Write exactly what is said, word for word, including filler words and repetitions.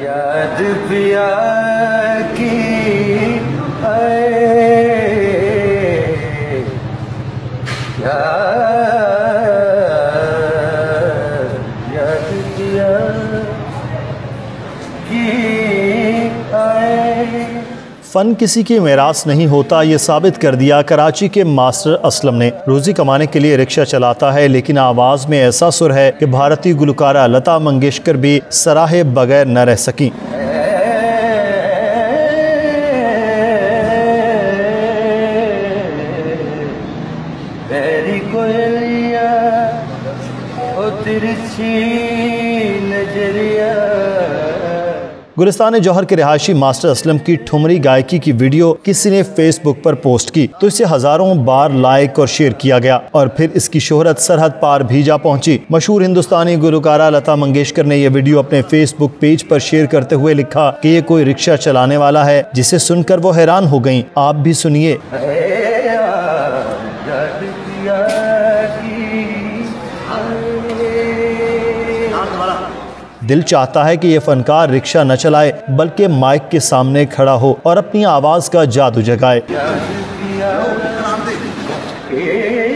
याद पिया की आए, याद पिया की आए। फन किसी की मेरास नहीं होता, ये साबित कर दिया कराची के मास्टर असलम ने। रोजी कमाने के लिए रिक्शा चलाता है, लेकिन आवाज में ऐसा सुर है कि भारतीय गुलकारा लता मंगेशकर भी सराहे बगैर न रह सकी। गुलिस्तान जौहर के रिहायशी मास्टर असलम की ठुमरी गायकी की वीडियो किसी ने फेसबुक पर पोस्ट की तो इसे हजारों बार लाइक और शेयर किया गया और फिर इसकी शोहरत सरहद पार भी जा पहुंची। मशहूर हिंदुस्तानी गुलकारा लता मंगेशकर ने यह वीडियो अपने फेसबुक पेज पर शेयर करते हुए लिखा कि ये कोई रिक्शा चलाने वाला है, जिसे सुनकर वो हैरान हो गईं। आप भी सुनिए। दिल चाहता है कि ये फनकार रिक्शा न चलाए बल्कि माइक के सामने खड़ा हो और अपनी आवाज का जादू जगाए।